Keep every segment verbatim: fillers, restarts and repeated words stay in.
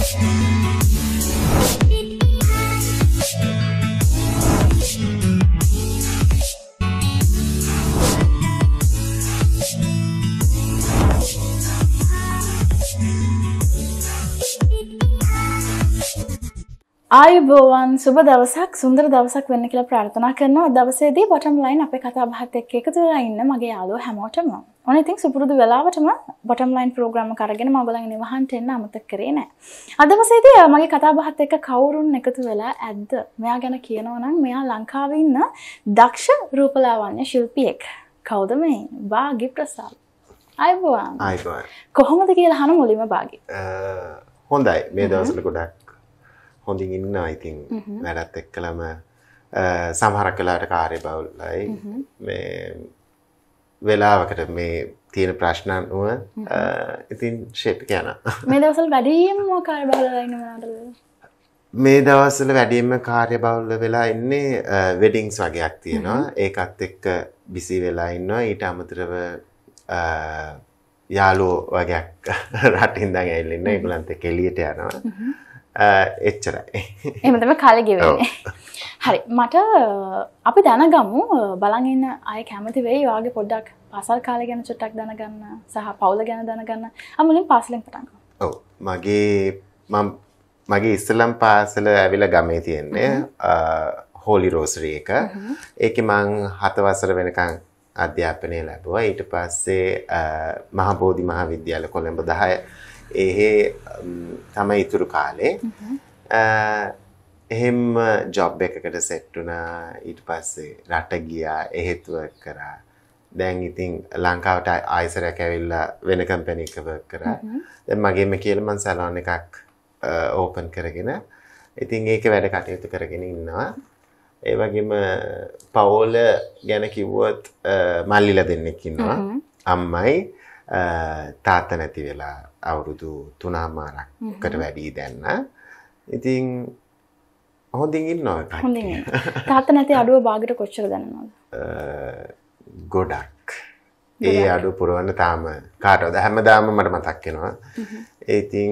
ආයුබෝවන් සුබ දවසක් සුන්දර දවසක් වෙන්න කියලා ප්‍රාර්ථනා කරනවා. දවසේදී bottom line අපේ කතා බහත් එක්ක එකතු වෙලා ඉන්න මගේ යාළුවෝ හැමෝටම. ඕනේ ඉතින් සුපුරුදු වෙලාවටම bottom line program එක අරගෙන මම ඔයගොල්ලන්ගේ නිවහන්ට එන්න අමතක කරේ නෑ. අද දවසේදී මගේ කතා බහත් එක්ක කවුරුන් එකතු වෙලා ඇද්ද? මෙයා ගැන කියනවා නම් මෙයා ලංකාවේ ඉන්න දක්ෂ රූපලාවන්‍ය ශිල්පියෙක්. කවුද මේ? භාග්‍ය ප්‍රසාද්. ආයුබෝවන්. ආයුබෝවන්. කොහොමද කියලා අහන මුලින්ම භාග්‍ය. හොඳයි. මේ දවස්වල ගොඩක් හොඳින් ඉන්නවා ඉතින් වැඩත් එක්කලම සමහරක් වෙලාවට කාර්යබහුලයි මේ වෙලාවකට මේ තියෙන ප්‍රශ්න අනුව ඉතින් ෂේප් එක යනවා මේ දවස්වල වැඩිම කාර්යබහුලලා ඉන්න මොනවද මේ දවස්වල වැඩිම කාර්යබහුල වෙලා ඉන්නේ වෙඩින්ග්ස් වගේක් තියෙනවා ඒකත් එක්ක බිසි වෙලා ඉන්නවා ඊට අමතරව යාළුවෝ වගේක් රටින් ඉඳන් ඇවිල්ලා ඉන්න ඒගොල්ලන්ත් එක්ක එළියට යනවා එච්චරයි. එහෙම තමයි කාලේ ගෙවෙන්නේ. හරි මට අපි දැනගමු බලන් ඉන්න අය කැමති වෙයි ඔයාගේ පොඩ්ඩක් පාසල් කාලේ ගැන චුට්ටක් දැනගන්න සහ පවුල ගැන දැනගන්න. අ මුලින් පාසලෙන් පටන් ගමු. ඔව් මගේ මම මගේ ඉස්ලාම් පාසල ඇවිල්ලා ගමේ තියෙන්නේ හෝලි රෝසරි එක. ඒකේ මං හත වසර වෙනකන් අධ්‍යාපනය ලැබුවා. ඊට පස්සේ මහබෝධි මහාවිද්‍යාල කොළඹ දහය එහෙ තමයි ඉතුරු කාලේ එහෙම ජොබ් එකකට සෙට් වුණා ඊට පස්සේ රට ගියා එහෙත් වර්ක් කරා දැන් ඉතින් ලංකාවට ආයෙසරයක් ඇවිල්ලා වෙන කම්පැනි එකක වර්ක් කරා දැන් මගේම කියලා මම සැලොන් එකක් ඕපන් කරගෙන ඉතින් ඒකේ වැඩ කටයුතු කරගෙන ඉන්නවා ඒ වගේම පවුල ගැන කිව්වොත් මල්ලිලා දෙන්නෙක් ඉන්නවා අම්මයි තාත්තා නැති වෙලා අවුරුදු තුනමාරකට වැඩි දැන්න. ඉතින් හොඳින් ඉන්නවා කට්ටිය. හොඳින්. තාත්තා නැති අඩුව භාගයට කොච්චර දැනනවද? ගොඩක්. ඒ අඩුව පුරවන්න තාම කාටවද හැමදාම මට මතක් වෙනවා. ඉතින්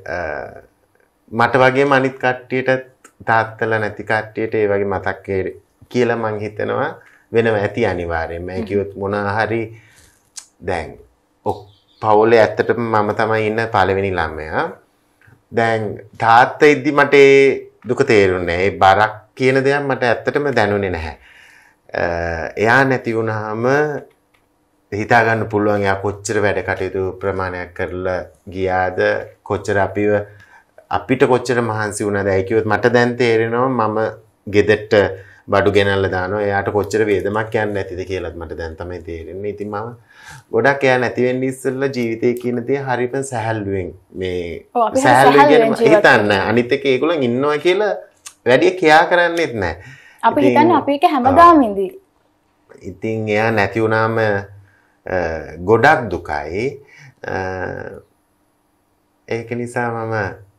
මට වගේම අනිත් කට්ටියට තාත්තලා නැති කට්ටියට ඒ වගේ මතක් කියලා මං හිතනවා වෙනව ඇති අනිවාර්යයෙන්ම. ඒ කිව්වොත් මොනවා හරි දැන් පවුලේ ඇත්තටම මම තමයි ඉන්න පළවෙනි ළමයා. දැන් තාත්තා ඉද්දි මට ඒ දුක තේරුන්නේ නැහැ. ඒ බරක් කියන දේක් මට ඇත්තටම දැනුනේ නැහැ. එයා නැති වුණාම හිතා ගන්න පුළුවන් එයා කොච්චර වැඩ කටයුතු ප්‍රමාණයක් කරලා ගියාද කොච්චර අපිව අපිට කොච්චර මහන්සි වුණාද ඒ කිව්වොත් මට දැන් තේරෙනවා මම ගෙදරට බඩු ගෙනල්ලා දානවා එයාට කොච්චර වේදමක් යන්නේ නැතිද කියලාත් මට දැන් තමයි තේරෙන්නේ. ඉතින් මම ගොඩක් එයා නැති වෙන්න ඉස්සෙල්ලා ජීවිතේ කියන දේ හරියම සැහැල්ලුවෙන් මේ සැහැල්ලුවෙන් හිතන්න අනිත් එක ඒගොල්ලන් ඉන්නවා කියලා වැඩි කියා කරන්නේත් නැහැ. අපි හිතන්නේ අපි එක හැමදාම ඉඳී. ඉතින් එයා නැති වුණාම ගොඩක් දුකයි. ඒක නිසා මම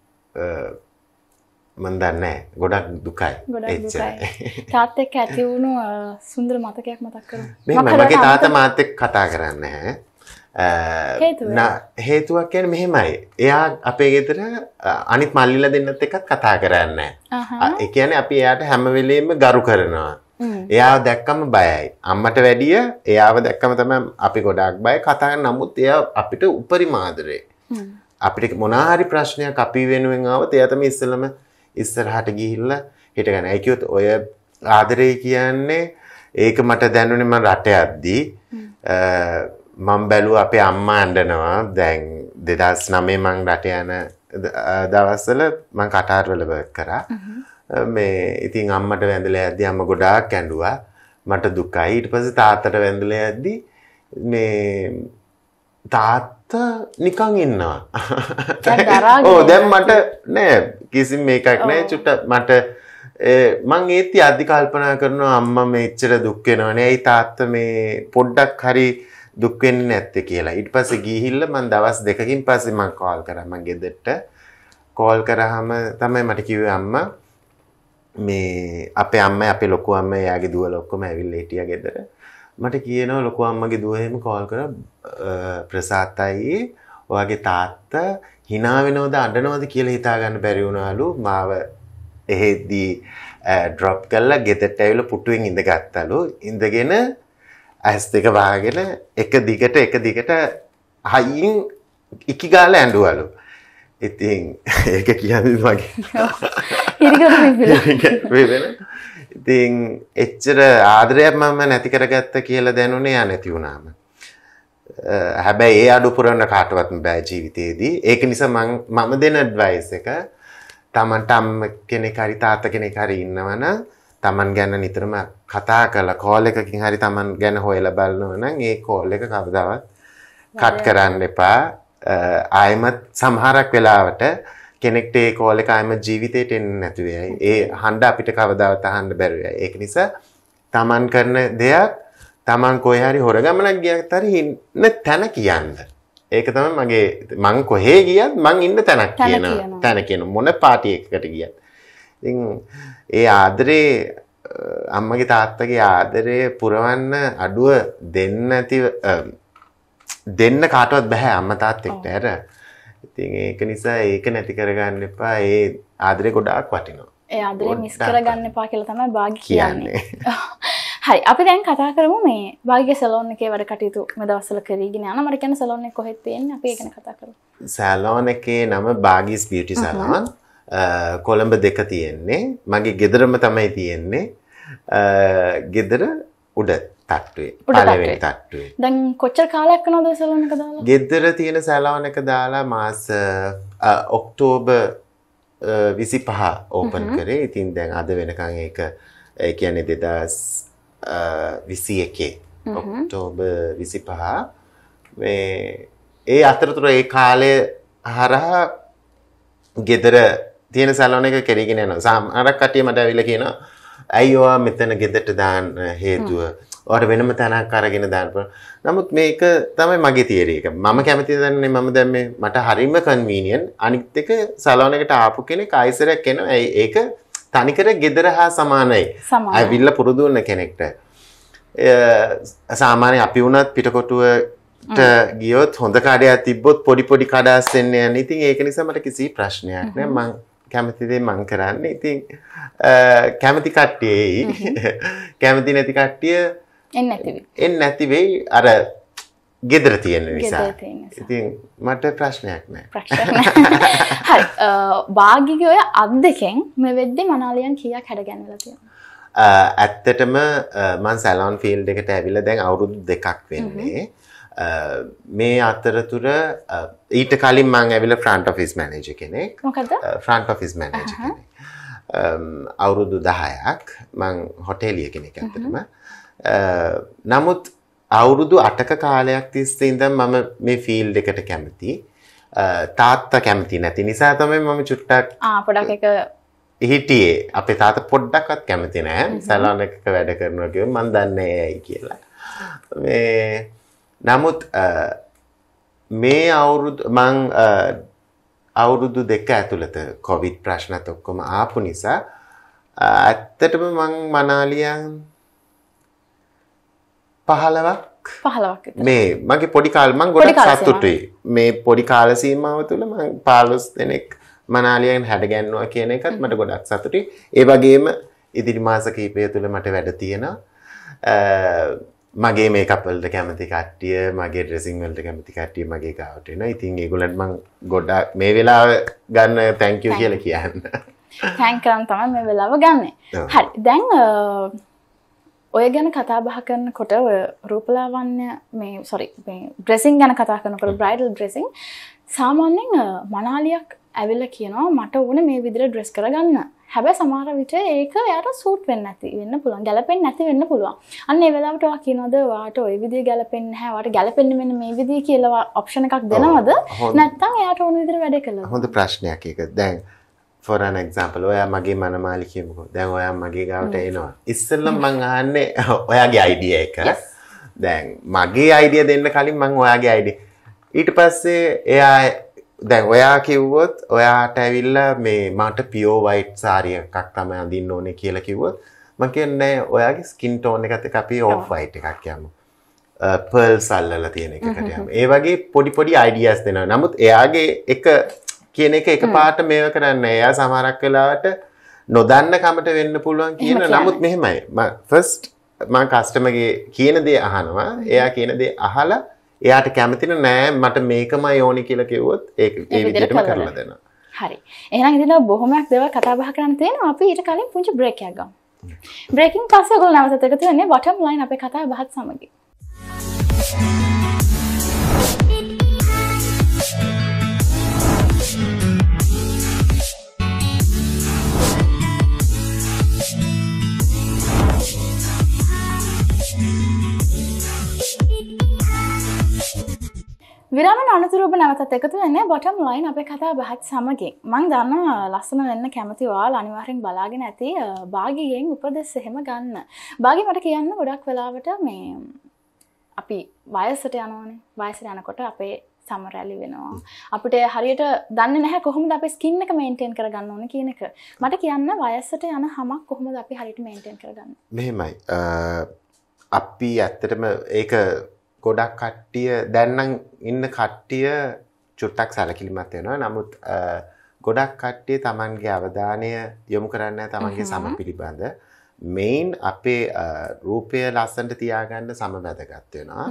මන් දන්නේ ගොඩක් දුකයි. ගොඩක් දුකයි. තාත්ත එක්ක ඇති වුණු සුන්දර මතකයක් මතක් කරමු. මේ මගේ තාත්තා මාත් එක්ක කතා කරන්නේ නැහැ. හේතුවක් කියන්නේ මෙහෙමයි. එයා අපේ ගෙදර අනිත් මල්ලිලා දෙන්නත් එක්කත් කතා කරන්නේ නැහැ. ඒ කියන්නේ අපි එයාට හැම වෙලෙම ගරු කරනවා. එයාව දැක්කම බයයි. අම්මට වැඩිය එයාව දැක්කම තමයි අපි ගොඩාක් බය කතා කරන නමුත් එයා අපිට උපරිම ආදරේ. අපිට මොනවා හරි ප්‍රශ්නයක් අපි වෙනුවෙන් ආවොත් එයා තමයි ඉස්සෙල්ලම ඉස්සරහට ගිහිල්ලා හිටගන්න. ඒ කියොත් ඔය ආදරේ කියන්නේ ඒක මට දැනුනේ මම රට යද්දී මම බැලුවා අපේ අම්මා අඬනවා. දැන් දෙදාස් නවය මම රට යන දවස්වල මම කටාරවල වර්ක් කරා. මේ ඉතින් අම්මට වැඳලා යද්දී අම්මා ගොඩාක් ඇඬුවා. මට දුකයි. ඊට පස්සේ තාත්තට වැඳලා යද්දී මේ තාත්තා නිකන් ඉන්නවා. ඔව් දැන් මට නෑ කිසිම මේකක් නෑ චුට්ට මට මං ඒත් යද්දි කල්පනා කරනවා අම්මා මෙච්චර දුක් වෙනවනේ. ඇයි තාත්තා මේ පොඩ්ඩක් හරි දුක් වෙන්නේ නැත්තේ කියලා. ඊට පස්සේ ගිහිල්ලා මං දවස් දෙකකින් පස්සේ මං කෝල් කරා මං ගෙදරට. කෝල් කරාම තමයි මට කිව්වේ අම්මා මේ අපේ අම්මයි අපේ ලොකු අම්මයි එයාගේ දුවලා ඔක්කොම ඇවිල්ලා හිටියා ගෙදර. මට කියනවා ලොකු අම්මගේ දුව එහෙම කෝල් කරා ප්‍රසාද් අයියේ ඔයාගේ තාත්තා hina වෙනවද අඬනවද කියලා හිතා ගන්න බැරි වුණාලු මාව එහෙදී ඩ්‍රොප් කරලා ගෙදරට ඇවිල්ලා පුටුවෙන් ඉඳගත්තලු ඉඳගෙන ඇස් දෙක වහගෙන එක දිගට එක දිගට හයියෙන් ඉකි ගාලා ඇඬුවලු. ඉතින් ඒක කියන්නේ මගේ හිරිගොඩ ඉතින් එච්චර ආදරයක් මම නැති කරගත්ත කියලා දැනුනේ යා නැති වුණාම. හැබැයි ඒ අඩු පුරන්න කාටවත් බෑ ජීවිතේදී. ඒක නිසා මම මම දෙන ඇඩ්වයිස් එක තමන්ට අම්ම කෙනෙක් හරි තාත්තා කෙනෙක් හරි ඉන්නවනම් තමන් ගැන නිතරම කතා කරලා කෝල් එකකින් හරි තමන් ගැන හොයලා බලනවා නම් ඒ කෝල් එක කවදාවත් කට් කරන්න එපා. ආයෙමත් සමහරක් වෙලාවට කෙනෙක්ට ඒ කෝල් එක ආයෙමත් ජීවිතේට එන්නේ නැතු වෙයි. ඒ හඬ අපිට කවදාවත් අහන්න බැරි වෙයි. ඒක නිසා තමන් කරන දෙයක් තමන් කොහේ හරි හොර ගමනක් ගියත් හරි ඉන්න තැන කියන්න. ඒක තමයි මගේ මං කොහේ ගියත් මං ඉන්න තැනක් කියනවා. තැන කියන මොන පාටි එකකට ගියත්. ඉතින් ඒ ආදරේ අම්මගේ තාත්තගේ ආදරේ පුරවන්න අඩුව දෙන්න නැති දෙන්න කාටවත් බෑ අම්මා තාත්තෙක්ට ඇර. ඉතින් ඒක නිසා ඒක නැති කරගන්න එපා. ඒ ආදරේ ගොඩාක් වටිනවා. ඒ ආදරේ මිස් කරගන්න එපා කියලා තමයි භාග්‍ය කියන්නේ. හරි අපි දැන් කතා කරමු මේ භාග්‍ය සැලෝන් එකේ වැඩ කටයුතු මේ දවස්වල කරගෙන යන මට කියන සැලෝන් එක කොහෙද තියෙන්නේ අපි ඒක ගැන කතා කරමු. සැලෝන් එකේ නම භාග්‍යස් බියුටි සැලෝන්. කොළඹ දෙක තියෙන්නේ. මගේ ගෙදරම තමයි තියෙන්නේ. ගෙදර උඩ තට්ටුවේ. පළවෙනි තට්ටුවේ. දැන් කොච්චර කාලයක් වෙනවද සැලෝන් එක දාලා? ගෙදර තියෙන සැලෝන් එක දාලා මාස ඔක්තෝබර් විසිපහ ඕපන් කරේ. ඉතින් දැන් අද වෙනකන් ඒක ඒ කියන්නේ දෙදහස් විසි එකේ ඔක්තෝබර් විසිපහ මේ ඒ අතරතුර ඒ කාලේ හරහා ගෙදර තියෙන සැලෝන් එක කෙරීගෙන යනවා. සමහරක් කට්ටිය මට ඇවිල්ලා කියනවා ඇයි ඔයා මෙතන ගෙදරට දාන්න හේතුව? ඔයාට වෙනම තැනක් අරගෙන දාන්න පුළුවන්. නමුත් මේක තමයි මගේ තියරි එක. මම කැමති දන්නේ මම දැන් මේ මට හරිම කන්වීනියන්ට්. අනිත් එක සැලෝන් එකට ආපු කෙනෙක් ආයිසරයක් එනවා. ඒක තනිකර ගෙදර හා සමානයි. ඇවිල්ලා පුරුදු වෙන කෙනෙක්ට. සාමාන්‍ය අපි වුණත් පිටකොටුවට ගියොත් හොඳ කඩයක් තිබ්බොත් පොඩි පොඩි කඩස් එන්න යන්නේ. ඉතින් ඒක නිසා මට කිසි ප්‍රශ්නයක් නෑ. මං කැමති දේ මං කරන්නේ. ඉතින් කැමති කට්ටියයි කැමති නැති කට්ටිය එන්නේ නැති වෙයි. එන්නේ නැති වෙයි අර ගෙදර තියෙන නිසා. ඉතින් මට ප්‍රශ්නයක් නෑ. ප්‍රශ්නයක් නෑ. හරි. භාග්‍යගේ ඔය අත් දෙකෙන් මේ වෙද්දි මනාලියන් කීයක් හැඩගැන්වලා තියෙනවා? ඇත්තටම මම සැලෝන් ෆීල්ඩ් එකට ඇවිල්ලා දැන් අවුරුදු දෙකක් වෙන්නේ. මේ අතරතුර ඊට කලින් මම ඇවිල්ලා ෆ්‍රන්ට් ඔෆිස් මැනේජර් කෙනෙක්. මොකද? ෆ්‍රන්ට් ඔෆිස් මැනේජර් කෙනෙක්. අවුරුදු දහයක් මම හොටෙලිය කෙනෙක් ඇත්තටම. නමුත් අවුරුදු අටක කාලයක් තිස්සේ ඉඳන් මම මේ ෆීල්ඩ් එකට කැමති. තාත්තා කැමති නැති නිසා තමයි මම චුට්ටක් ආ පොඩක් එක හිටියේ. අපේ තාත්තා පොඩ්ඩක්වත් කැමති නෑ. සැලෝන් එකක වැඩ කරනවා කිව්වම මම දන්නේ ඇයි කියලා. මේ නමුත් මේ අවුරුදු මං අවුරුදු දෙක ඇතුළත කොවිඩ් ප්‍රශ්නත් ඔක්කොම ආපු නිසා ඇත්තටම මං මනාලියන් පහළොවක් පහළොවක් මේ මගේ පොඩි කාලේ මං ගොඩක් සතුටුයි. මේ පොඩි කාල සීමාව තුළ මං පහළොස් දෙනෙක් මනාලියන් හැඩගැන්වුවා කියන එකත් මට ගොඩක් සතුටුයි. ඒ වගේම ඉදිරි මාස කිහිපය තුළ මට වැඩ තියෙනවා. මගේ මේකප් වලට කැමති කට්ටිය, මගේ ඩ්‍රෙසින් වලට කැමති කට්ටිය මගේ ගාවට එනවා. ඉතින් ඒගොල්ලන්ට මං ගොඩක් මේ වෙලාව ගන්න thank you කියලා කියන්න. thank you තමයි මේ වෙලාව ගන්නෙ. හරි. දැන් ඔය ගැන කතා බහ කරනකොට ඔය රූපලාවන්‍ය මේ sorry මේ ඩ්‍රෙසින් ගැන කතා කරනකොට බ්‍රයිඩල් ඩ්‍රෙසින් සාමාන්‍යයෙන් මනාලියක් ඇවිල්ලා කියනවා මට ඕනේ මේ විදිහට ඩ්‍රෙස් කරගන්න. හැබැයි සමහර විට ඒක යාට සූට් වෙන්නේ නැති වෙන්න පුළුවන්. ගැලපෙන්නේ නැති වෙන්න පුළුවන්. අන්න ඒ වෙලාවට ඔයා කියනවාද ඔයාට ওই විදිහ ගැලපෙන්නේ නැහැ. ඔයාට ගැලපෙන්නේ මෙන්න මේ විදිහ කියලා ඔප්ෂන් එකක් දෙනවද? නැත්නම් එයාට ඕන විදිහට වැඩ කළාද? හොඳ ප්‍රශ්නයක් ඒක. දැන් for an example ඔයා මගේ මනමාලි කියමුකෝ. දැන් ඔයා මගේ ගාවට එනවා. ඉස්සෙල්ලම මං අහන්නේ ඔයාගේ idea එක. දැන් මගේ idea දෙන්න කලින් මං ඔයාගේ idea. ඊට පස්සේ එයා දැන් ඔයා කිව්වොත් ඔයාට ඇවිල්ලා මේ මට pure white saree එකක් තමයි අඳින්න ඕනේ කියලා කිව්වොත් මම කියන්නේ ඔයාගේ skin tone එකත් එක්ක අපි off white එකක් යමු. pearls අල්ලලා තියෙන එකකට යම. ඒ වගේ පොඩි පොඩි ideas දෙනවා. නමුත් එයාගේ එක කියන එක එකපාරට මේව කරන්නේ. එයා සමහරක් වෙලාවට නොදන්න කමට වෙන්න පුළුවන් කියන. නමුත් මෙහෙමයි. මම first මම කස්ටමර්ගේ කියන දේ අහනවා. එයා කියන දේ අහලා එයාට කැමති නෑ මට මේකමයි ඕනි කියලා කිව්වොත් ඒක ඒ විදිහටම කරලා දෙනවා. හරි. එහෙනම් ඉතින් බොහොමයක් දේවල් කතා බහ කරන්න තියෙනවා. අපි ඊට කලින් පුංචි බ්‍රේක් එකක් ගමු. බ්‍රේකින් පස්සේ ඔයගොල්ලෝ නැවතත් එකතු වෙන්නේ බොටම් ලයින් අපේ කතා බහත් සමග. විරාමන අනතුරු ඔබ නැවතත් එකතු වෙන්නේ බොටම් ලයින් අපේ කතා බහත් සමගින්. මම දන්නවා ලස්සන වෙන්න කැමති ඔයාලා අනිවාර්යෙන් බලාගෙන ඇති භාගියෙන් උපදෙස් එහෙම ගන්න. භාගි මට කියන්න ගොඩක් වෙලාවට මේ අපි වයසට යනවනේ. වයසට යනකොට අපේ සම රැලි වෙනවා. අපිට හරියට දන්නේ නැහැ කොහොමද අපේ ස්කින් එක මේන්ටේන් කරගන්න ඕනේ කියන එක. මට කියන්න වයසට යන හැමක් කොහොමද අපි හරියට මේන්ටේන් කරගන්නේ? මෙහෙමයි. අපි ඇත්තටම ඒක ගොඩක් කට්ටිය දැන් නම් ඉන්න කට්ටිය චුට්ටක් සැලකිලිමත් වෙනවා. නමුත් ගොඩක් කට්ටිය Tamanගේ අවධානය යොමු කරන්නේ Tamanගේ සම පිළිබඳ. මේන් අපේ රූපය ලස්සනට තියාගන්න සම වැදගත් වෙනවා.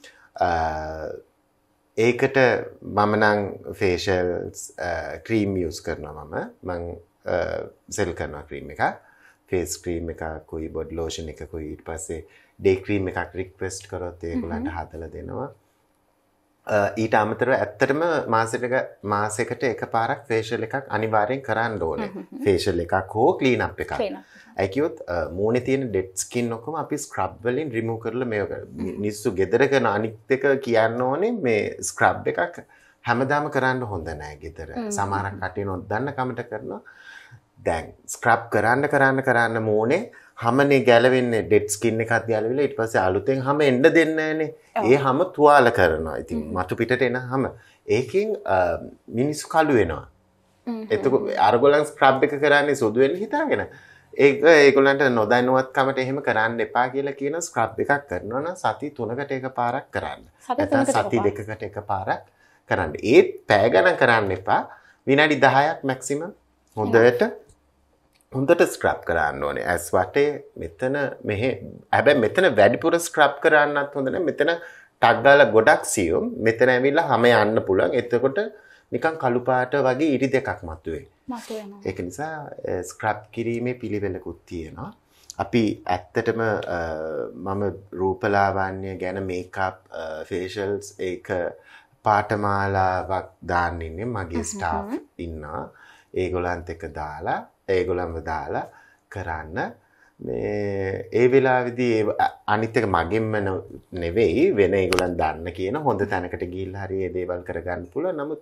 ඒකට මම නම් facials cream use කරනවා මම. මම සෙල් කරනවා cream එක. face cream එකකුයි body lotion එකකුයි ඊට පස්සේ day cream එකක් request කරොත් ඒගොල්ලන්ට හදලා දෙනවා. ඊට අමතරව ඇත්තටම මාසෙකට මාසෙකට එකපාරක් facial එකක් අනිවාර්යෙන් කරන්න ඕනේ. facial එකක් හෝ clean up එකක්. ඒ කියොත් මූණේ තියෙන dead skin ඔක්කොම අපි scrub වලින් remove කරලා මේක නිස්සු ගෙදර කරන අනිත් එක කියන්න ඕනේ මේ scrub එකක් හැමදාම කරන්න හොඳ නෑ ගෙදර. සමහරක් කටිය නොදන්න කමට කරනවා. දැන් ස්ක්‍රබ් කරන්න කරන්න කරන්න මූණේ හැමනේ ගැලවෙන්නේ ඩෙඩ් ස්කින් එකක් ගැලවිලා ඊට පස්සේ අලුතෙන් හැම එන්න දෙන්නේ නැහනේ. ඒ හැම තුවාල කරනවා. ඉතින් මතු පිටට එන හැම ඒකෙන් මිනිස්සු කළු වෙනවා. එතකොට අරගොල්ලන් ස්ක්‍රබ් එක කරන්නේ සුදු වෙන්න හිතාගෙන. ඒක ඒගොල්ලන්ට නොදැනුවත් කමට එහෙම කරන්න එපා කියලා කියන ස්ක්‍රබ් එකක් කරනවා නම් සති තුනකට එකපාරක් කරන්න. නැත්නම් සති දෙකකට එකපාරක් කරන්න. ඒත් පැය ගණන් කරන්න එපා. විනාඩි දහයක් මැක්සිමම් හොඳට හොඳට ස්ක්‍රබ් කරන්න ඕනේ. ඇස් වටේ මෙතන මෙහෙ හැබැයි මෙතන වැඩිපුර ස්ක්‍රබ් කරන්නත් හොඳ නැහැ. මෙතන ටක් ගාලා ගොඩක් සියුම්. මෙතන ඇවිල්ලා හැම යන්න පුළුවන්. එතකොට නිකන් කළු පාට වගේ ඉරි දෙකක් මතුවේ. මතුවෙනවා. ඒක නිසා ස්ක්‍රබ් කිරීමේ පිළිවෙලකුත් තියෙනවා. අපි ඇත්තටම මම රූපලාවන්‍ය ගැන මේකප් ෆේෂල්ස් ඒක පාඨමාලාවක් දාන්න ඉන්නේ. මගේ ස්ටාෆ් ඉන්නවා. ඒගොල්ලන්ට එක දාලා ඒගොල්ලන්ව දාලා කරන්න මේ ඒ වෙලාවේදී අනිත් එක මගෙන්ම නෙවෙයි වෙන ඒගොල්ලන් දන්න කියන හොඳ තැනකට ගිහිල්ලා හරි ඒ දේවල් කරගන්න පුළුවන්. නමුත්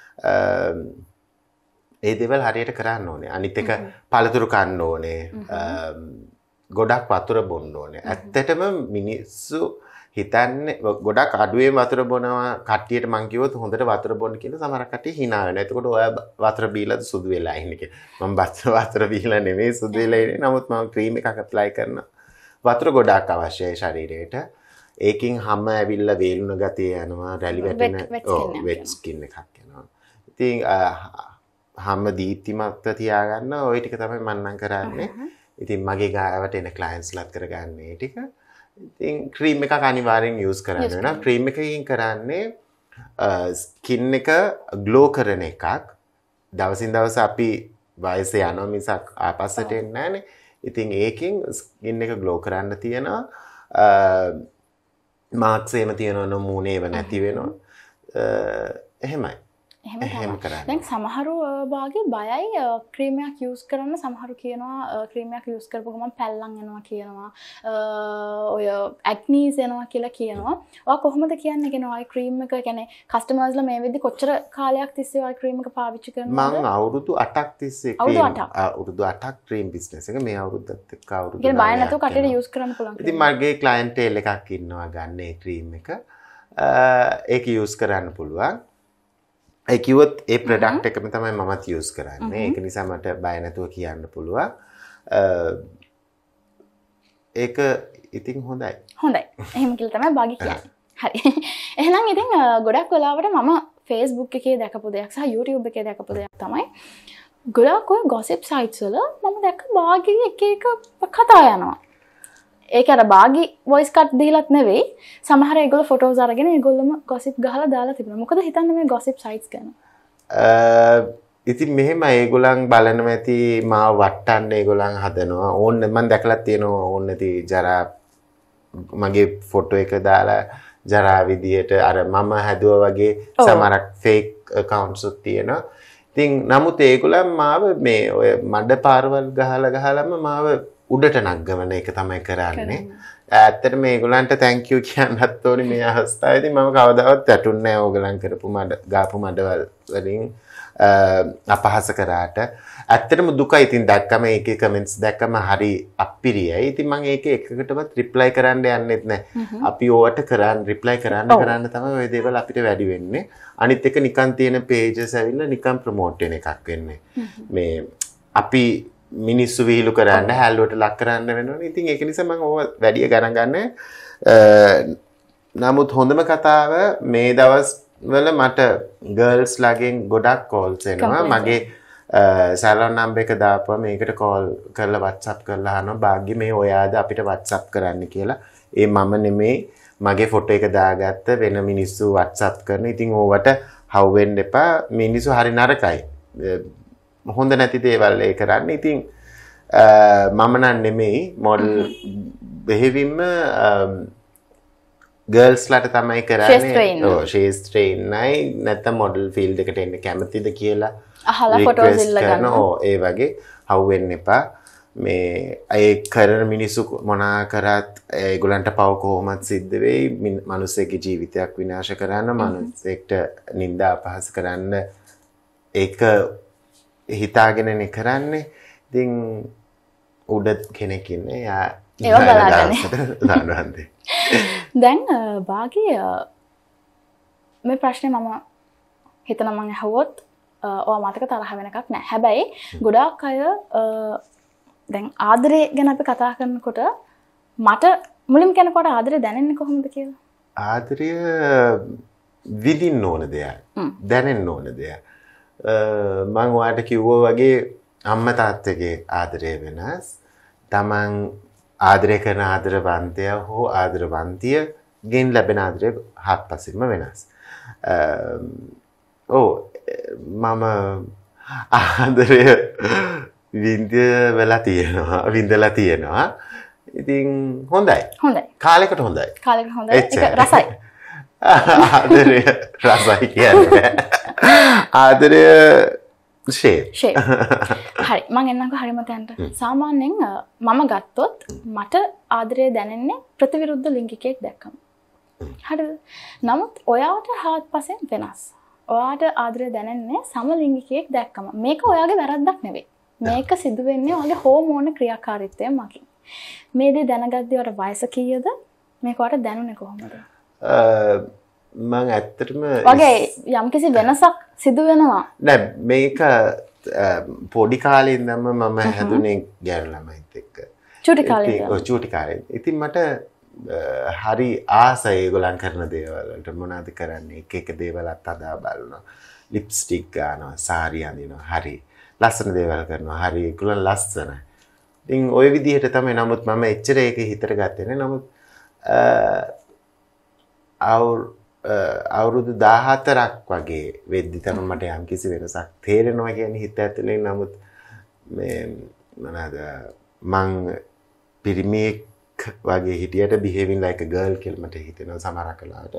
ඒ දේවල් හරියට කරන්න ඕනේ. අනිත් එක පළතුරු කන්න ඕනේ. ගොඩක් වතුර බොන්න ඕනේ. ඇත්තටම මිනිස්සු හිතන්නේ ගොඩක් අඩුවෙන් වතුර බොනවා කට්ටියට මං කිව්වොත් හොඳට වතුර බොන්න කියලා සමහර කට්ටිය hina වෙනවා. එතකොට ඔයා වතුර බීලාද සුදු වෙලා ඉන්නේ කියලා. මම වතුර බීලා නෙමෙයි සුදු වෙලා ඉන්නේ. නමුත් මම ක්‍රීම් එකක් ඇප්ලයි කරනවා. වතුර ගොඩක් අවශ්‍යයි ශරීරයට. ඒකින් හැම ඇවිල්ලා වේලුණ ගතිය යනවා. රැලි වැටෙන ඔව් වෙට් ස්කින් එකක් එනවා. ඉතින් හැම දීප්තිමත්ව තියාගන්න ওই ටික තමයි මම නම් කරන්නේ. ඉතින් මගේ ගාවට එන ක්ලයන්ට්ස්ලාත් කරගන්නේ ටික. ඉතින් ක්‍රීම් එකක් අනිවාර්යෙන් යූස් කරන්න වෙනවා. ක්‍රීම් එකකින් කරන්නේ ස්කින් එක ග්ලෝ කරන එකක්. දවසින් දවස අපි වයස යනවා මිසක් ආපස්සට එන්නේ නැහනේ. ඉතින් ඒකෙන් ස්කින් එක ග්ලෝ කරන්න තියෙනවා. මාක්ස් එහෙම තියෙනවා මූණේ ඒව නැති වෙනවා. එහෙමයි. එහෙම කරන්නේ. දැන් සමහරු වාගේ බයයි ක්‍රීම් එකක් යූස් කරන්න. සමහරු කියනවා ක්‍රීම් එකක් යූස් කරපුව ගමන් පැල්ලම් එනවා කියනවා. ඔය ඇක්නීස් එනවා කියලා කියනවා. ඔයා කොහොමද කියන්නේ කියනවා ඔය ක්‍රීම් එක කියන්නේ කස්ටමර්ස්ලා මේ වෙද්දි කොච්චර කාලයක් තිස්සේ ඔය ක්‍රීම් එක පාවිච්චි කරනවද? මම අවුරුදු අටක් තිස්සේ අවුරුදු අටක් ක්‍රීම් බිස්නස් එක මේ අවුරුද්දත් එක්ක අවුරුදු නවයක්. බය නැතුව කටට යූස් කරන්න පුළුවන්. ඉතින් මගේ ක්ලයන්ටේල් එකක් ඉන්නවා ගන්න ඒ ක්‍රීම් එක. ඒක යූස් කරන්න පුළුවන්. ඒ කිව්වොත් ඒ ප්‍රොඩක්ට් එකම තමයි මමත් යූස් කරන්නේ. ඒක නිසා මට බය නැතුව කියන්න පුළුවන්. ඒක ඉතින් හොඳයි. හොඳයි. එහෙම කියලා තමයි බාගි කියන්නේ. හරි. එහෙනම් ඉතින් ගොඩක් වෙලාවට මම Facebook එකේ දැකපු දෙයක් සහ YouTube එකේ දැකපු දෙයක් තමයි ගොඩක් ඔය gossip sites වල මම දැක්ක බාගි එක එක කතා යනවා. ඒක අර බාගි voice cut දීලත් නෙවෙයි. සමහර ඒගොල්ලෝ photos අරගෙන ඒගොල්ලොම gossip ගහලා දාලා තිබුණා. මොකද හිතන්නේ මේ gossip sites ගැන? ඉතින් මෙහෙම ඒගොල්ලන් බලනවා ඇති මාව වට්ටන්න ඒගොල්ලන් හදනවා. ඕන්න මම දැකලා තියෙනවා ඕන්න නැති ජරා මගේ ෆොටෝ එක දාලා ජරා විදියට අර මම හැදුවා වගේ සමහරක් fake accounts උත් තියෙනවා. ඉතින් නමුත් ඒගොල්ලන් මාව මේ ඔය මඩ පාරවල් ගහලා ගහලාම මාව උඩට නග්ගවන එක තමයි කරන්නේ. ඇත්තට මේගොල්ලන්ට thank you කියන්නත් ඕනේ මේ අවස්ථාවේදී. මම කවදාවත් වැටුන්නේ නැහැ ඕගොල්ලන් කරපු මඩ ගාපු මඩවල් වලින් අපහාස කරාට. ඇත්තටම දුකයි. ඉතින් දැක්කම ඒකේ කමෙන්ට්ස් දැක්කම හරි අප්පිරියයි. ඉතින් මම ඒකේ එකකටවත් රිප්ලයි කරන්න යන්නෙත් නැහැ. අපි ඕවට කරන් රිප්ලයි කරන්න කරන්න තමයි ওই දේවල් අපිට වැඩි වෙන්නේ. අනිත් එක නිකන් තියෙන pages ඇවිල්ලා නිකන් ප්‍රොමෝට් වෙන එකක් වෙන්නේ. මේ අපි මිනිස්සු විහිළු කරන්න හැල්ලුවට ලක් කරන්න වෙනවනේ. ඉතින් ඒක නිසා මම ඕව වැඩි ගණන් ගන්න. නමුත් හොඳම කතාව මේ දවස් වල මට ගර්ල්ස් ලාගෙන් ගොඩක් කෝල්ස් එනවා. මගේ සැලොන් නම්බර් එක දාපුවා මේකට කෝල් කරලා WhatsApp කරලා අහනවා භාග්‍ය මේ ඔයාද අපිට WhatsApp කරන්න කියලා. ඒ මම නෙමෙයි මගේ ෆොටෝ එක දාගත්ත වෙන මිනිස්සු WhatsApp කරන. ඉතින් ඕවට හවු වෙන්න එපා. මිනිස්සු හරි නරකයි. හොඳ නැති දේවල් ඒ කරන්නේ. ඉතින් මම නම් නෙමෙයි මොඩල් බෙහෙවින්ම ගර්ල්ස් ලාට තමයි කරන්නේ. ඔව් ශේෂ්ත්‍රේ නයි නැත්නම් මොඩල් ෆීල්ඩ් එකට එන්න කැමතිද කියලා අහලා ෆොටෝස් ඉල්ල ගන්න. ඔව් ඒ වගේ හවු වෙන්න එපා. මේ ඒ කරන මිනිස්සු මොනා කරත් ඒගොල්ලන්ට පව කොහොමද සිද්ධ වෙයි. මිනිස්සෙක්ගේ ජීවිතයක් විනාශ කරන්න, මිනිස්සෙක්ට නිନ୍ଦා අපහාස කරන්න ඒක හිතාගෙනනේ කරන්නේ. ඉතින් උඩ කෙනෙක් ඉන්නේ. යා ඒව බලාගන්නේ. දැන් බාගි මේ ප්‍රශ්නේ මම හිතනවා මම අහුවොත් ඔයා මතක තරහ වෙන එකක් නෑ. හැබැයි ගොඩාක් අය දැන් ආදරය ගැන අපි කතා කරනකොට මට මුලින්ම කෙනෙකුට ආදරය දැනෙන්නේ කොහොමද කියලා? ආදරය විඳින්න ඕන දෙයක්. දැනෙන්න ඕන දෙයක්. මම ඔයාලට කිව්වා වගේ අම්මා තාත්තගේ ආදරය වෙනස්. තමන් ආදරය කරන ආදරවන්තයා හෝ ආදරවන්තිය ගෙන් ලැබෙන ආදරය හත්පසින්ම වෙනස්. ඔව් මම ආදරය විඳ වෙලා තියෙනවා විඳලා තියෙනවා. ඉතින් හොඳයි. හොඳයි. කාලයකට හොඳයි. කාලයකට හොඳයි. ඒක රසයි. ආදරය රසයි කියන්නේ. ආදරය ෂේ. ෂේ. හරි. මම එන්නම්කෝ හරිම තැනට. සාමාන්‍යයෙන් මම ගත්තොත් මට ආදරය දැනෙන්නේ ප්‍රතිවිරුද්ධ ලිංගිකයෙක් දැක්කම. හරිද? නමුත් ඔයාට හාත්පසෙන් වෙනස්. ඔයාට ආදරය දැනෙන්නේ සමලිංගිකයෙක් දැක්කම. මේක ඔයාගේ වැරද්දක් නෙවෙයි. මේක සිදු වෙන්නේ ඔයාගේ හෝමෝන ක්‍රියාකාරීත්වය මගින්. මේ දේ දැනගද්දී ඔයාට වයස කීයද? මේක ඔයාට දැනුනේ කොහොමද? මම ඇත්තටම වගේ යම්කිසි වෙනසක් සිදු වෙනවා. නෑ මේක පොඩි කාලේ ඉඳන්ම මම හැදුනේ ගැර ළමයිත් එක්ක. චූටි කාලේ ඉඳන්. ඔව් චූටි කාලේ. ඉතින් මට හරි ආසයි ඒගොල්ලන් කරන දේවල් වලට මොනවද කරන්නේ එක එක දේවල්ත් අදා බලනවා. ලිප්ස්ටික් ගන්නවා, සාරි අඳිනවා. හරි. ලස්සන දේවල් කරනවා. හරි. ඒගොල්ලන් ලස්සනයි. ඉතින් ওই විදිහට තමයි. නමුත් මම එච්චර ඒක හිතට ගත්තේ නෑ. නමුත් අවුරුදු දාහතරක් වගේ වෙද්දි තමයි මට යම්කිසි වෙනසක් තේරෙනවා කියන්නේ හිත ඇතුලේ. නමුත් මේ මොනවාද මං පිරිමියෙක් වගේ හිටියට behaving like a girl කියලා මට හිතෙනවා සමහර කලාවට.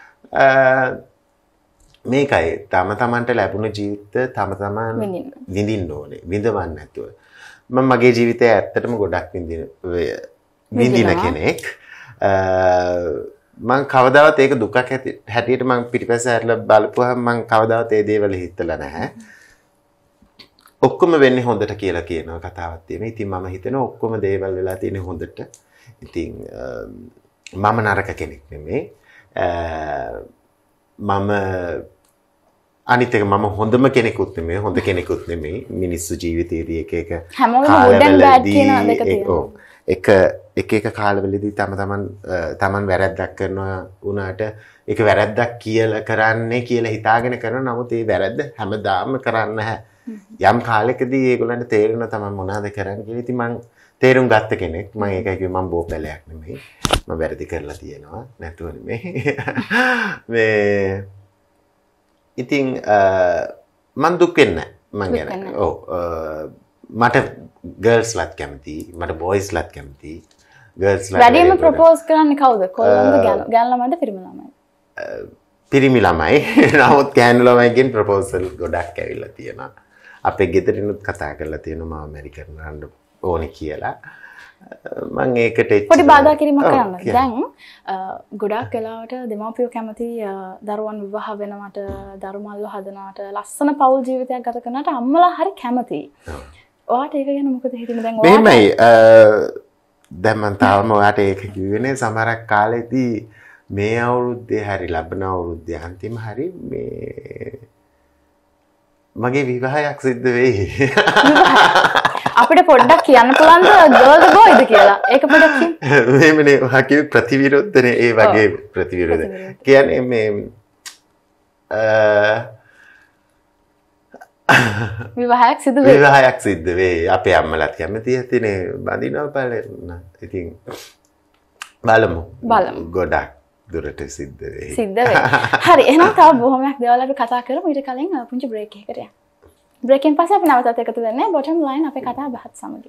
මේකයි තම තමන්ට ලැබුණ ජීවිත තම තමන් විඳින්න ඕනේ. විඳවන්න නැතුව. මම මගේ ජීවිතය ඇත්තටම ගොඩක් විඳින විඳින කෙනෙක්. මං කවදාවත් ඒක දුකක් හැටියට මං පිටිපස්ස හැරලා බලපුවාම මං කවදාවත් ඒ දේවල් හිතලා නැහැ. ඔක්කොම වෙන්නේ හොඳට කියලා කියනවා කතාවක් තියෙනවා. ඉතින් මම හිතනවා ඔක්කොම දේවල් වෙලා තියෙන්නේ හොඳට. ඉතින් මම නරක කෙනෙක් නෙමෙයි. මම අනිත් එක මම හොඳම කෙනෙකුත් නෙමෙයි හොඳ කෙනෙකුත් නෙමෙයි. මිනිස්සු ජීවිතයේදී එක එක හැමෝම good and bad කියන දෙක තියෙනවා. එක එක එක කාලවලදී තම තමන් තමන් වැරැද්දක් කරනවා වුණාට ඒක වැරැද්දක් කියලා කරන්නේ කියලා හිතාගෙන කරනවා. නමුත් ඒ වැරැද්ද හැමදාම කරන්නේ නැහැ. යම් කාලයකදී ඒගොල්ලන්ට තේරෙනවා තමන් මොනවද කරන්නේ කියලා. ඉතින් මං තේරුම් ගත්ත කෙනෙක්. මම ඒකයි කිව්වේ මම බෝපැලයක් නෙමෙයි. මම වැරදි කරලා තියෙනවා. නැතුව නෙමෙයි. මේ ඉතින් මං දුක් වෙන්නේ නැහැ. මං ගැන. ඔව්. මට ගර්ල්ස්ලත් කැමතියි. මට බොයිස්ලත් කැමතියි. ගර්ල්ස්ලා වැඩිම ප්‍රොපෝස් කරන්නේ කවුද? කොල්ලන්ද ගෑනු? ගෑනු ළමයිද පිරිමි ළමයිද? පිරිමි ළමයි. නමුත් ගෑනු ළමයිගෙන් ප්‍රොපෝසල් ගොඩක් ඇවිල්ලා තියෙනවා. අපේ ගෙදරිනුත් කතා කරලා තියෙනවා මම මැරි කරන්න ඕනේ කියලා. මම ඒකට පොඩි බාධා කිරීමක් කරන්න. දැන් ගොඩක් වෙලාවට දෙමාපියෝ කැමති දරුවන් විවාහ වෙනවට, දරුමල්ව හදනවට, ලස්සන පෞල් ජීවිතයක් ගත කරනවට අම්මලා හරි කැමතියි. ඔයාට ඒක ගැන මොකද හිතෙන්නේ? දැන් ඔයාට මෙහෙමයි දැන් මම තාම ඔයාට ඒක කිව්වේනේ සමහරක් කාලෙදී මේ අවුරුද්දේ හරි ලබන අවුරුද්දේ අන්තිම හරි මේ මගේ විවාහයක් සිද්ධ වෙයි. අපිට පොඩ්ඩක් කියන්න පුළුවන්ද ගර්ල්ද බොයිද කියලා? ඒක පොඩ්ඩක් කියන්න. මේමනේ ඔයා කිව්වේ ප්‍රතිවිරුද්ධනේ ඒ වගේ ප්‍රතිවිරුද්ධ. කියන්නේ මේ විවාහයක් සිදු වෙයි. විවාහයක් සිද්ධ වෙයි. අපේ අම්මලාත් කැමති ඇතිනේ බඳිනවා බලන්න. ඉතින් බලමු. බලමු. ගොඩක් දුරට සිද්ධ වෙයි. සිද්ධ වෙයි. හරි. එහෙනම් තව බොහොමයක් දේවල් අපි කතා කරමු. ඊට කලින් පුංචි බ්‍රේක් එකකට යමු. බ්‍රේක් එකෙන් පස්සේ අපි නැවතත් එකතු වෙන්නේ බොටම් ලයින් අපේ කතා බහත් සමගින්.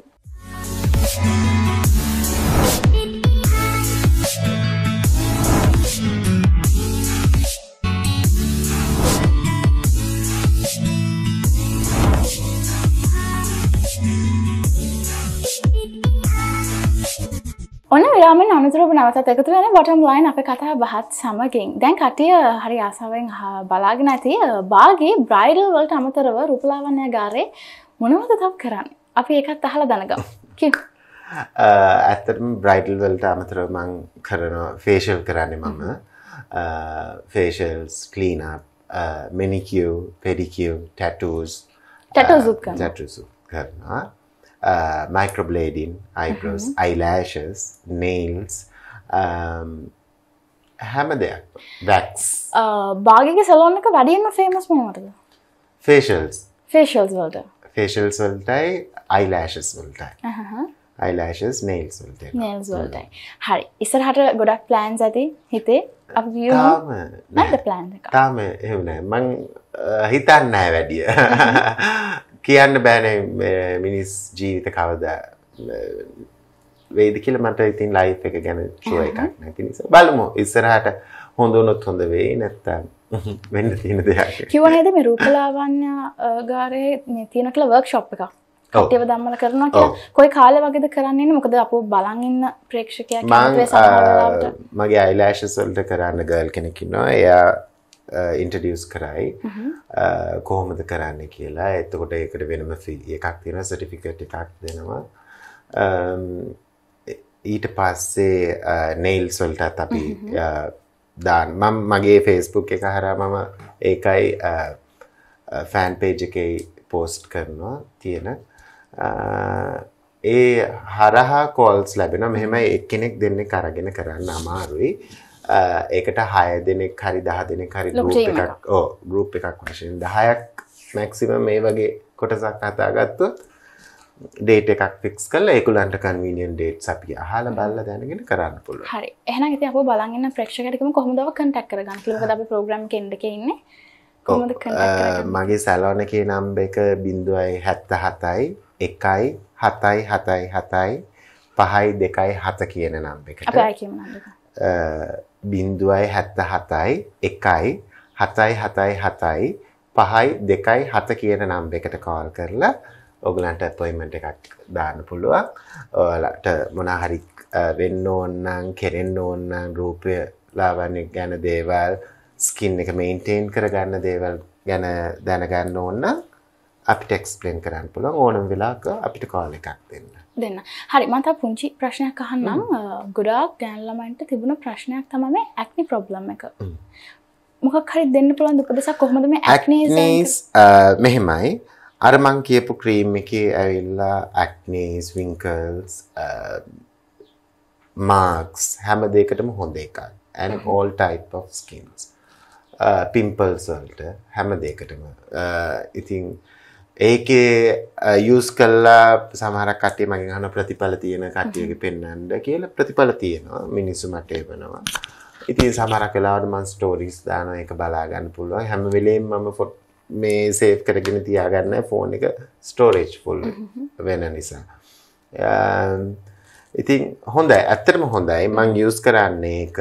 ඔන්න විරාමෙන් අනතුරුව නැවතත් එකතු වෙන්නේ බොටම් ලයින් අපේ කතා බහත් සමගින්. දැන් කට්ටිය හරි ආසාවෙන් බලාගෙන ඇති භාගී බ්‍රයිඩල් වලට අමතරව රූපලාවන්‍ය ගාරේ මොනවද තව කරන්නේ? අපි ඒකත් අහලා දැනගමු. කිව්. ඇත්තටම බ්‍රයිඩල් වලට අමතරව මම කරනවා ෆේෂියල් කරන්නේ මම. ෆේෂියල්ස්, ක්ලීන් අප්, මැනිකියුර්, පෙඩිකියුර්, ටැටූස්. ටැටූස් උත් කරනවා. ටැටූස් උත් කරනවා. Uh, microblading, eyebrows, uh-huh. eyelashes, nails, um, හැම දෙයක්. wax. භාග්‍යගේ සැලෝන් එක වැඩියෙන්ම ෆේමස් මොනවටද? facials. facials වලට. facials වලටයි eyelashes වලටයි. අහහ. eyelashes, nails වලටයි. nails වලටයි. හරි. ඉස්සරහට ගොඩක් plans ඇති හිතේ. අපි view තාම නැද්ද plan එක? තාම එහෙම නෑ. මං හිතන්නේ නෑ වැඩිය. කියන්න බෑනේ මිනිස් ජීවිත කවදා වේද කියලා මට ඉතින් ලයිෆ් එක ගැන ෂුවර් එකක් නැති නිසා බලමු ඉස්සරහට හොඳ වුණොත් හොඳ වෙයි නැත්නම් වෙන්න තියෙන දෙයක්. කිව්ව නේද මේ රූපලාවන්‍ය ගාරේ මේ තියෙන කියලා වර්ක්ෂොප් එකක්. කට්ටියව ධම්මල කරනවා කියලා. කොයි කාලේ වගේද කරන්නේ මොකද අපෝ බලන් ඉන්න ප්‍රේක්ෂකයා කියන්නේ සමහරවල්ලාට මගේ eyelashes වලට කරන්න ගර්ල් කෙනෙක් ඉන්නවා. එයා ඉන්ට්‍රොඩියුස් කරයි කොහොමද කරන්නේ කියලා. එතකොට ඒකට වෙනම ෆී එකක් තියෙනවා, සර්ටිෆිකේට් එකක් දෙනවා. ඊට පස්සේ nails වලටත් අපි දාන්න මම මගේ Facebook එක හරහා මම ඒකයි ෆෑන් පේජ් එකේ පෝස්ට් කරනවා තියෙන. ඒ හරහා කෝල්ස් ලැබෙනවා. මෙහෙමයි එක්කෙනෙක් දෙන්නෙක් අරගෙන කරන්න අමාරුයි. ඒකට හය දෙනෙක් හරි දහ දෙනෙක් හරි ගෲප් එකක් ඔව් ගෲප් එකක් වශයෙන් දහයක් මැක්සිමම් මේ වගේ කොටසක් හදාගත්තොත් ඩේට් එකක් ෆික්ස් කරලා ඒගොල්ලන්ට කන්වීනියන්ට් ඩේට්ස් අපි අහලා බලලා දැනගෙන කරන්න පුළුවන්. හරි. එහෙනම් ඉතින් අපෝ බලන් ඉන්න ප්‍රේක්ෂකයන්ට කිව්වම කොහොමද අප කන්ටැක්ට් කරගන්න කියලා. මොකද අපි ප්‍රෝග්‍රෑම් එකේ ඉන්න එකේ ඉන්නේ. කොහොමද කන්ටැක්ට් කරගන්නේ? මගේ සැලෝන් එකේ නම්බර් එක zero seven seven එකයි හතයි හතයි හතයි පහයි දෙකයි හත කියන නම්බර් එකට. අපි ආයි කියමු නම්බර එක. බින්දුවයි හැත්ත හතයි එකයි හතයි හතයි හතයි පහයි දෙකයි හත කියන නම්බර් එකට කෝල් කරලා ඔයගලන්ට අපොයින්ට්මන්ට් එකක් දාන්න පුළුවන්. ඔයාලට මොනවා හරි වෙන්න ඕන නම් කෙරෙන්න ඕන නම් රූපය ලාවන්‍ය ගැන දේවල්, ස්කින් එක මේන්ටේන් කරගන්න දේවල් ගැන දැනගන්න ඕන නම් අපිට එක්ස්ප්ලেইন කරන්න පුළුවන්. ඕනම වෙලාවක අපිට කෝල් එකක් දෙන්න. දෙන්න. හරි මම තා පුංචි ප්‍රශ්නයක් අහන්නම්. ගොඩාක් ගෑනු ළමයින්ට තිබුණ ප්‍රශ්නයක් තමයි මේ ඇක්නි ප්‍රොබ්ලම් එක. මොකක් හරි දෙන්න පුළුවන් උපදේශයක් කොහොමද මේ ඇක්නීස් මෙහෙමයි. අර මං කියපු ක්‍රීම් එකේ ඇවිල්ලා ඇක්නීස්, වින්කල්ස්, marks හැම දෙයකටම හොඳ එකක්. And all type of skins. Uh, pimples වලට හැම දෙයකටම. Uh, ඉතින් ඒකේ යූස් කළා සමහරක් කට්ටිය මගෙන් අහන ප්‍රතිඵල තියෙන කට්ටියගේ පෙන්වන්න කියලා ප්‍රතිඵල තියෙනවා. මිනිස්සු මට එවනවා. ඉතින් සමහරක් වෙලාවට මම ස්ටෝරීස් දානවා ඒක බලා ගන්න පුළුවන්. හැම වෙලේම මම මේ සේව් කරගෙන තියාගන්න ෆෝන් එක ස්ටෝරේජ් ෆුල් වෙන නිසා. ඉතින් හොඳයි. ඇත්තටම හොඳයි. මම යූස් කරන්නේ ඒක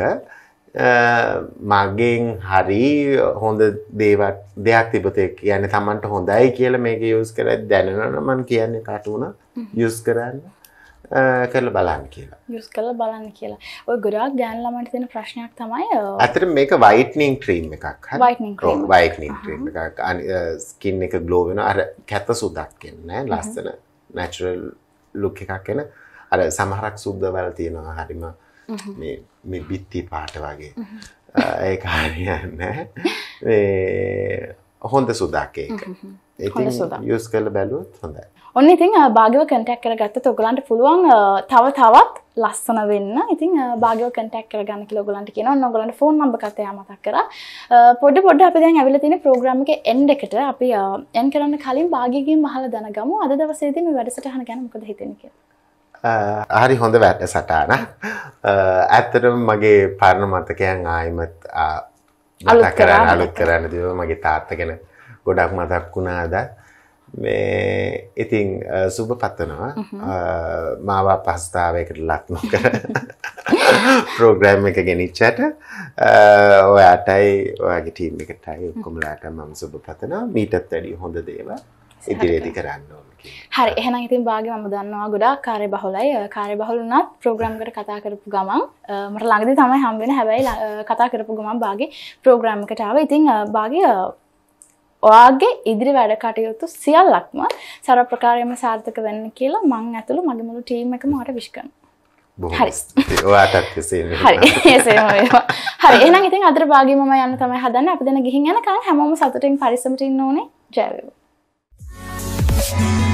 මගෙන් හරි හොඳ දේවක් දෙයක් තිබුතේ කියන්නේ Tamanට හොඳයි කියලා මේක යූස් කරද්දී දැනෙනවා මම කියන්නේ කාට වුණා යූස් කරන්න කරලා බලන්න කියලා. යූස් කරලා බලන්න කියලා. ඔය ගොඩාක් ගෑනු ළමයින්ට තියෙන ප්‍රශ්නයක් තමයි අතට මේක වයිට්නින් ක්‍රීම් එකක්. හරි. Whitening cream. වයිට්නින් ක්‍රීම් එකක්. ස්කින් එක ග්ලෝ වෙනවා. අර කැත සුදක් එන්නේ ලස්සන නැචරල් ලුක් එකක් එන. අර සමහරක් සුද්ද වල තියෙනවා හරිම මේ මේ බිත්ති පාට වගේ. ඒක හරියන්නේ මේ හොඳ සුදක් ඒක. ඉතින් යූස් කරලා බැලුවොත් හොඳයි. ඔන්න ඉතින් භාග්‍යව කන්ටැක්ට් කරගත්තොත් ඔයගලන්ට පුළුවන් තව තවත් ලස්සන වෙන්න. ඉතින් භාග්‍යව කන්ටැක්ට් කරගන්න කියලා ඔයගලන්ට කියනවා. ඔන්න ඔයගලන්ට ෆෝන් නම්බර් එකත් එයා මතක් කරා. පොඩ පොඩ අපි දැන් ඇවිල්ලා තියෙන ප්‍රෝග්‍රෑම් එකේ එන්ඩ් එකට අපි එන් කරන්න කලින් භාග්‍යගෙන් අහලා දැනගමු. අද දවසේදී මේ වැඩසටහන ගැන මොකද හිතෙන්නේ කියලා. හරි හොඳ වැඩසටහන. ඇත්තටම මගේ පරණ මතකයන් ආයිමත් මතක් කරන්න අලුත් කරන්න දීලා මගේ තාත්තා ගැන ගොඩක් මතක් වුණා අද. මේ ඉතින් සුබ පතනවා මාව අපහසුතාවයකට ලක් නොකර ප්‍රෝග්‍රෑම් එක ගෙනිච්චට ඔයාටයි ඔයාගේ ටීම් එකටයි ඔක්කොමලාට මම සුබ පතනවා මීටත් වැඩිය හොඳ දේවල් ඉදිරියේදී කරන්න ඕන කියලා. හරි එහෙනම් ඉතින් භාග්‍ය මම දන්නවා ගොඩාක් කාර්යබහුලයි කාර්යබහුල වුණත් ප්‍රෝග්‍රෑම් එකට කතා කරපු ගමන් මට ළඟදී තමයි හම් වෙන්නේ හැබැයි කතා කරපු ගමන් භාග්‍ය ප්‍රෝග්‍රෑම් එකට ආවා. ඉතින් භාග්‍ය ඔයාගේ ඉදිරි වැඩ කටයුතු සියල්ලක්ම සර ප්‍රකාරයෙන්ම සාර්ථක වෙන්න කියලා මම ඇතුළු මගේ මුළු ටීම් එකම ඔයාට විශ් කරනවා. හරි. ඔයාටත් එසේම. හරි. එසේම වේවා. හරි. එහෙනම් ඉතින් අදට භාග්‍ය මම යන්න තමයි හදන්නේ. අපි දැන් ගිහින් යනකම් හැමෝම සතුටින් පරිස්සමට ඉන්න ඕනේ. ජය වේවා.